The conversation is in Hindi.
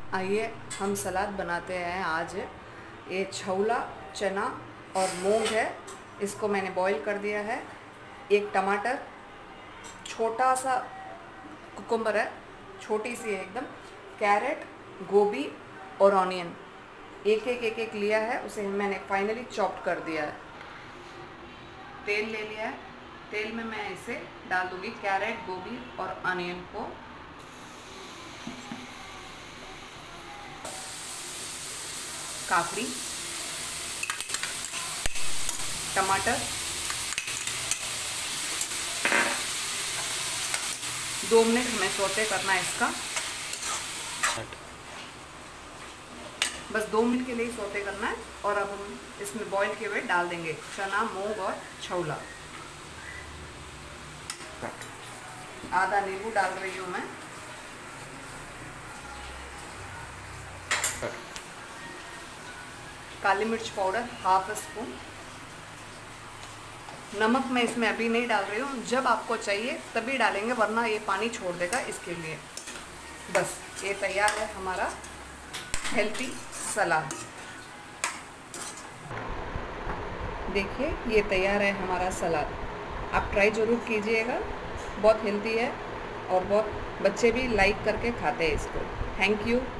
आइए हम सलाद बनाते हैं आज। ये छोला, चना और मूंग है, इसको मैंने बॉईल कर दिया है। एक टमाटर, छोटा सा कुकुम्बर है, छोटी सी है एकदम, कैरेट, गोभी और ऑनियन एक एक लिया है, उसे मैंने फाइनली चॉप्ड कर दिया है। तेल ले लिया है, तेल में मैं इसे डाल दूंगी कैरेट, गोभी और ऑनियन को। काकड़ी, टमाटर, 2 मिनट हमें सौते करना है इसका, बस 2 मिनट के लिए ही सौते करना है। और अब हम इसमें बॉईल किए हुए डाल देंगे चना, मूंग और छोला। आधा नींबू डाल रही हूँ मैं। काली मिर्च पाउडर ½ स्पून। नमक मैं इसमें अभी नहीं डाल रही हूँ, जब आपको चाहिए तभी डालेंगे, वरना ये पानी छोड़ देगा, इसके लिए। बस ये तैयार है हमारा हेल्थी सलाद। देखिए ये तैयार है हमारा सलाद। आप ट्राई ज़रूर कीजिएगा, बहुत हेल्थी है और बहुत बच्चे भी लाइक करके खाते हैं इसको। Thank you.